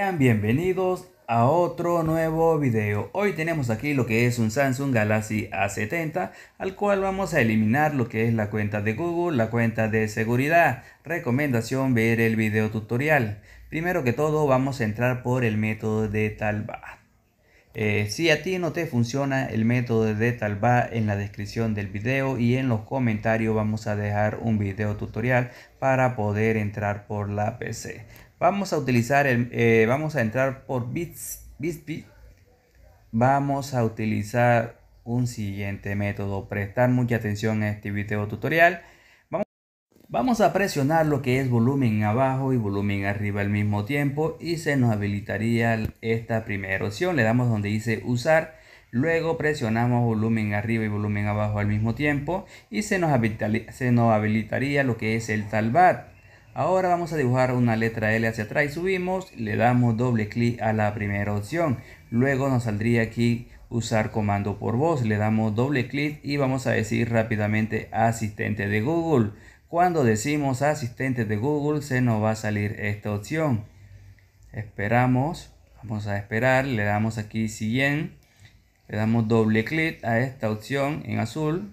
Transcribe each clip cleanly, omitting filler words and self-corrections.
Sean bienvenidos a otro nuevo video. Hoy tenemos aquí lo que es un Samsung Galaxy A70, al cual vamos a eliminar lo que es la cuenta de Google, la cuenta de seguridad. Recomendación: ver el video tutorial. Primero que todo vamos a entrar por el método de Talbot. Si a ti no te funciona el método de Talbot, en la descripción del video y en los comentarios vamos a dejar un video tutorial para poder entrar por la PC. Vamos a utilizar vamos a entrar por Bitsby. Vamos a utilizar un siguiente método. Prestar mucha atención a este video tutorial. Vamos a presionar lo que es volumen abajo y volumen arriba al mismo tiempo y se nos habilitaría esta primera opción. Le damos donde dice usar, luego presionamos volumen arriba y volumen abajo al mismo tiempo y se nos habilitaría lo que es el Talbot. Ahora vamos a dibujar una letra L hacia atrás y subimos, le damos doble clic a la primera opción. Luego nos saldría aquí usar comando por voz, le damos doble clic y vamos a decir rápidamente asistente de Google. Cuando decimos asistente de Google se nos va a salir esta opción. Esperamos, vamos a esperar, le damos aquí siguiente, le damos doble clic a esta opción en azul.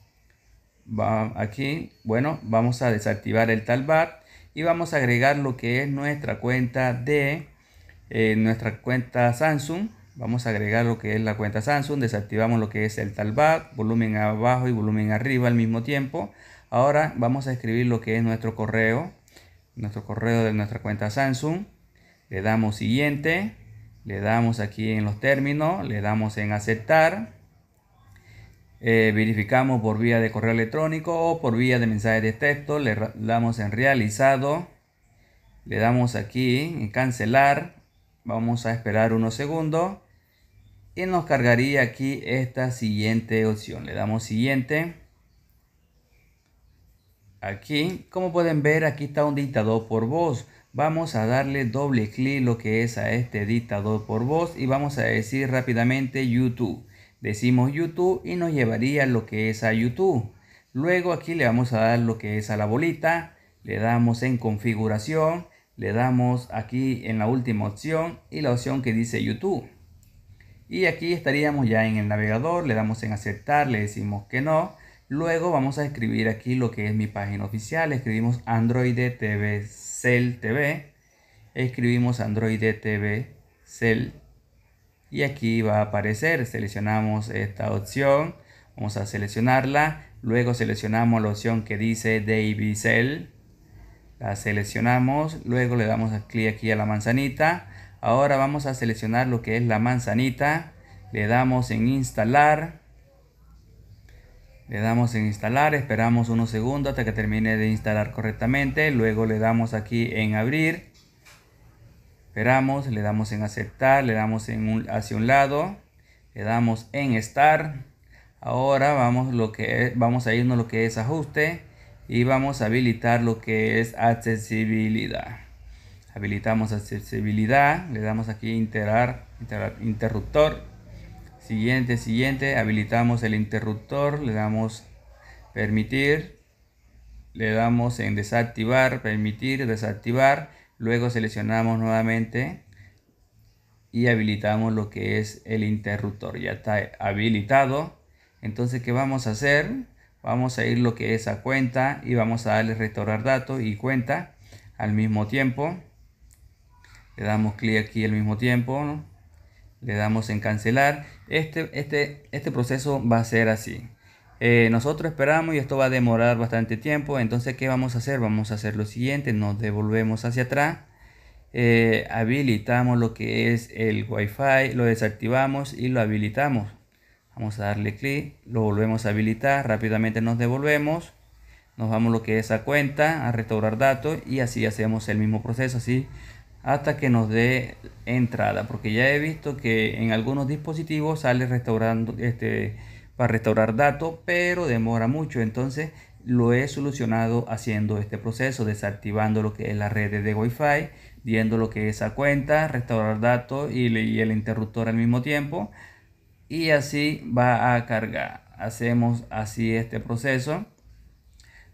Aquí, bueno, vamos a desactivar el Talbot y vamos a agregar lo que es nuestra cuenta Samsung. Vamos a agregar lo que es la cuenta Samsung, desactivamos lo que es el Talbot, volumen abajo y volumen arriba al mismo tiempo. Ahora vamos a escribir lo que es nuestro correo de nuestra cuenta Samsung. Le damos siguiente, le damos aquí en los términos, le damos en aceptar. Verificamos por vía de correo electrónico o por vía de mensaje de texto, le damos en realizado, le damos aquí en cancelar. Vamos a esperar unos segundos y nos cargaría aquí esta siguiente opción. Le damos siguiente. Aquí, como pueden ver, aquí está un dictador por voz. Vamos a darle doble clic lo que es a este dictador por voz y vamos a decir rápidamente YouTube. Decimos YouTube y nos llevaría lo que es a YouTube. Luego aquí le vamos a dar lo que es a la bolita, le damos en configuración, le damos aquí en la última opción y la opción que dice YouTube. Y aquí estaríamos ya en el navegador, le damos en aceptar, le decimos que no. Luego vamos a escribir aquí lo que es mi página oficial. Escribimos Android TV Cell TV. Escribimos Android TV Cell. Y aquí va a aparecer. Seleccionamos esta opción. Vamos a seleccionarla. Luego seleccionamos la opción que dice David Cell. La seleccionamos. Luego le damos clic aquí a la manzanita. Ahora vamos a seleccionar lo que es la manzanita. Le damos en instalar. Le damos en instalar, esperamos unos segundos hasta que termine de instalar correctamente. Luego le damos aquí en abrir. Esperamos, le damos en aceptar, le damos hacia un lado. Le damos en start. Ahora vamos a irnos lo que es ajuste. Y vamos a habilitar lo que es accesibilidad. Habilitamos accesibilidad. Le damos aquí interruptor. Siguiente, habilitamos el interruptor, le damos permitir, le damos en desactivar, permitir, desactivar, luego seleccionamos nuevamente y habilitamos lo que es el interruptor, ya está habilitado. Entonces, ¿qué vamos a hacer? Vamos a ir lo que es a cuenta y vamos a darle restaurar datos y cuenta al mismo tiempo. Le damos clic aquí al mismo tiempo, ¿no? Le damos en cancelar. Este proceso va a ser así. Nosotros esperamos y esto va a demorar bastante tiempo. Entonces, ¿qué vamos a hacer? Vamos a hacer lo siguiente. Nos devolvemos hacia atrás. Habilitamos lo que es el Wi-Fi. Lo desactivamos y lo habilitamos. Vamos a darle clic. Lo volvemos a habilitar. Rápidamente nos devolvemos. Nos vamos lo que es a cuenta, a restaurar datos. Y así hacemos el mismo proceso. Así hasta que nos dé entrada, porque ya he visto que en algunos dispositivos sale restaurando para restaurar datos, pero demora mucho. Entonces lo he solucionado haciendo este proceso, desactivando lo que es la red de Wi-Fi, viendo lo que es a cuenta, restaurar datos y el interruptor al mismo tiempo, y así va a cargar. Hacemos así este proceso.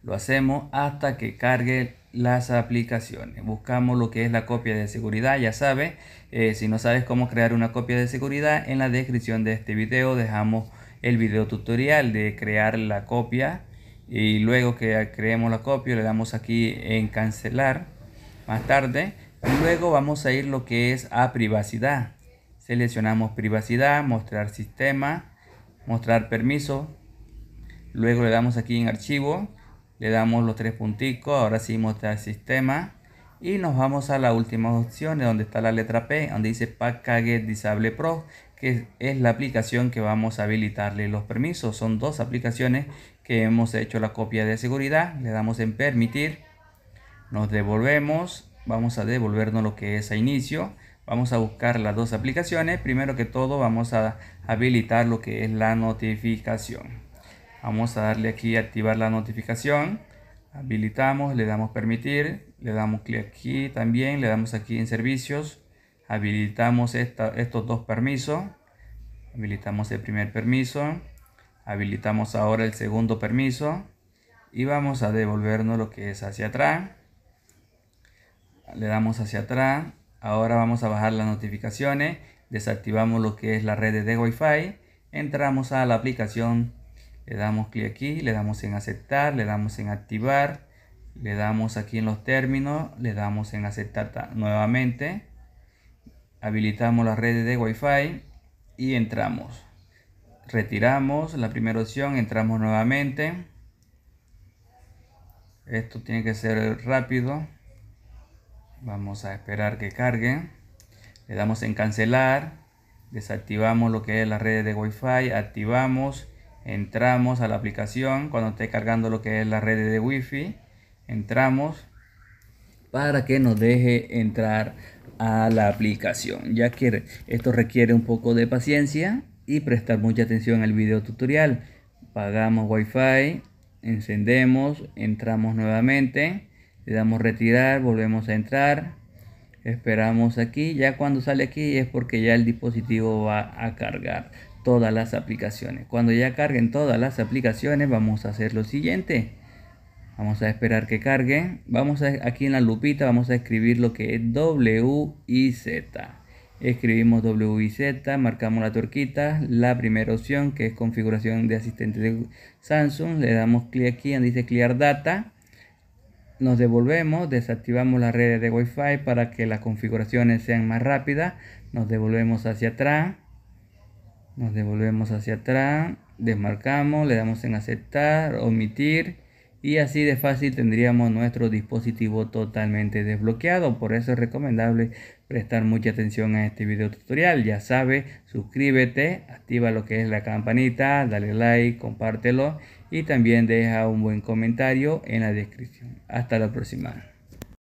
Lo hacemos hasta que cargue las aplicaciones. Buscamos lo que es la copia de seguridad. Ya sabes, si no sabes cómo crear una copia de seguridad, en la descripción de este video dejamos el video tutorial de crear la copia. Y luego que creemos la copia, le damos aquí en cancelar más tarde. Luego vamos a ir lo que es a privacidad. Seleccionamos privacidad, mostrar sistema, mostrar permiso. Luego le damos aquí en archivo, le damos los tres punticos, ahora sí mostrar sistema. Y nos vamos a la última opción donde está la letra P, donde dice Package Disable Pro, que es la aplicación que vamos a habilitarle los permisos. Son dos aplicaciones que hemos hecho la copia de seguridad. Le damos en permitir, nos devolvemos, vamos a devolvernos lo que es a inicio. Vamos a buscar las dos aplicaciones. Primero que todo vamos a habilitar lo que es la notificación. Vamos a darle aquí a activar la notificación. Habilitamos, le damos permitir, le damos clic aquí también, le damos aquí en servicios. Habilitamos estos dos permisos. Habilitamos el primer permiso. Habilitamos ahora el segundo permiso. Y vamos a devolvernos lo que es hacia atrás. Le damos hacia atrás. Ahora vamos a bajar las notificaciones. Desactivamos lo que es la red de Wi-Fi. Entramos a la aplicación. Le damos clic aquí, le damos en aceptar, le damos en activar, le damos aquí en los términos, le damos en aceptar nuevamente, habilitamos la red de Wi-Fi y entramos. Retiramos la primera opción, entramos nuevamente. Esto tiene que ser rápido. Vamos a esperar que cargue. Le damos en cancelar, desactivamos lo que es la red de Wi-Fi, activamos. Entramos a la aplicación cuando esté cargando lo que es la red de Wi-Fi. Entramos para que nos deje entrar a la aplicación, ya que esto requiere un poco de paciencia y prestar mucha atención al video tutorial. Pagamos Wi-Fi, encendemos, entramos nuevamente, le damos retirar, volvemos a entrar, esperamos aquí. Ya cuando sale aquí es porque ya el dispositivo va a cargar todas las aplicaciones. Cuando ya carguen todas las aplicaciones, vamos a hacer lo siguiente. Vamos a esperar que cargue. Aquí en la lupita vamos a escribir lo que es WIZ. Escribimos WIZ, marcamos la tuerquita, la primera opción que es configuración de asistente de Samsung. Le damos clic aquí donde dice Clear Data. Nos devolvemos, desactivamos las redes de Wi-Fi para que las configuraciones sean más rápidas. Nos devolvemos hacia atrás. Desmarcamos, le damos en aceptar, omitir y así de fácil tendríamos nuestro dispositivo totalmente desbloqueado. Por eso es recomendable prestar mucha atención a este video tutorial. Ya sabes, suscríbete, activa lo que es la campanita, dale like, compártelo y también deja un buen comentario en la descripción. Hasta la próxima.